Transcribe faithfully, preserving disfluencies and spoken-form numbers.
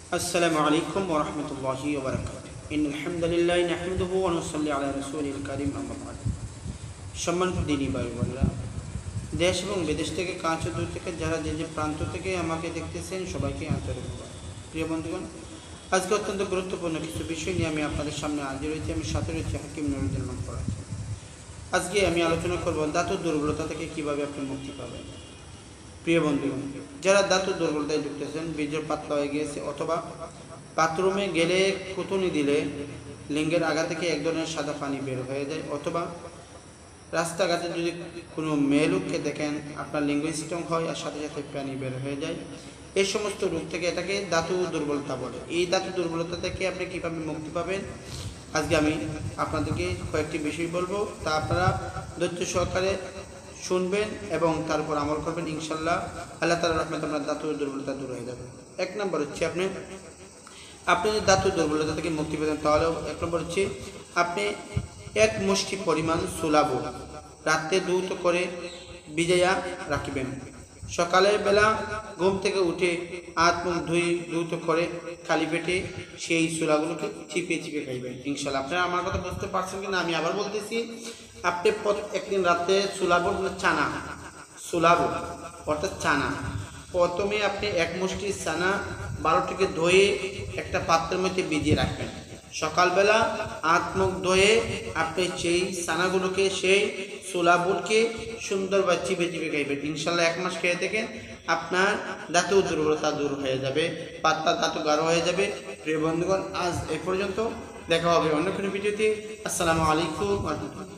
আসসালামু আলাইকুম ওয়া রাহমাতুল্লাহি ওয়া বারাকাতুহু। ইন্নাল হামদুলিল্লাহি নাহমাদুহু ওয়া নুসাল্লি আলা রাসূলিল কারীম আম্মা বা'দ। সম্মানিত দিনী ভাই বোনেরা, দেশ এবং বিদেশ থেকে কাছে দূর থেকে যারা যে যে প্রান্ত থেকে আমাকে দেখতেছেন সবাইকে আন্তরিক ধন্যবাদ। প্রিয় বন্ধুগণ, আজকে অত্যন্ত গুরুত্বপূর্ণ কিছু বিষয় নিয়ে আমি আপনাদের সামনে হাজির হয়েছি। আমি সাথে রয়েছি হাকিম নুরুদ্দিন মানপড়া। আজকে আমি আলোচনা করব দাঁতের দুর্বলতা থেকে কিভাবে আপনি মুক্তি পাবেন। প্রিয় বন্ধুগণ, যারা দাঁতের দুর্বলতায় ভুগতেছেন, বীর্য পাতলা হয়ে গিয়েছে অথবা বাথরুমে গেলে কুতুনি দিলে লিঙ্গের আগা থেকে এক ধরনের সাদা পানি বের হয়ে যায়, অথবা রাস্তাঘাটে যদি কোনো মেয়ে লোককে দেখেন আপনার লিঙ্গ স্ট্রং হয় আর সাথে সাথে পানি বের হয়ে যায়, এই সমস্ত রোগ থেকে এটাকে দাঁতু দুর্বলতা বলে। এই দাঁতু দুর্বলতা থেকে আপনি কীভাবে মুক্তি পাবেন আজকে আমি আপনাদেরকে কয়েকটি বিষয় বলবো, তা আপনারা ধৈর্য সহকারে শুনবেন এবং তারপর আমল করবেন। ইনশাল্লাহ আল্লাহ তাআলার রহমতে আপনার দাঁতের দুর্বলতা দূর হয়ে যাবে। এক নম্বর হচ্ছে আপনি আপনি যদি দাঁতের দুর্বলতা থেকে মুক্তি পেতেন তাহলে এক নম্বর হচ্ছে আপনি এক মুষ্টি পরিমাণ সুলাবু রাত্রে দ্রুত করে ভিজাইয়া রাখবেন। সকালের বেলা ঘুম থেকে উঠে হাত মুখ ধুয়ে দ্রুত করে খালি পেটে সেই সুলাগুলোকে চিপে চিপে খাইবেন। ইনশাল্লাহ আপনারা আমার কথা বুঝতে পারছেন কিনা আমি আবার বলতেছি। আপনি একদিন রাতে সুলাবো চানা সুলাবো অর্থাৎ চানা প্রথমে আপনি এক মুষ্টি চানা বারোটিকে ধুয়ে একটা পাত্রের মধ্যে ভিজিয়ে রাখবেন। সকালবেলা হাত মুখ ধুয়ে আপনি সেই চানাগুলোকে সেই সুলাবুটকে সুন্দরভাবে চিপে চিপে খাইবেন। ইনশাল্লাহ এক মাস খেয়ে থেকে আপনার দাঁতের দুর্বলতা দূর হয়ে যাবে, পাতলা দাঁতও গাঢ় হয়ে যাবে। প্রিয় বন্ধুগণ, আজ এই পর্যন্ত, দেখা হবে অন্য কোনো ভিডিওতে। আসসালামু আলাইকুম ওয়া রাহমাতুল্লাহ।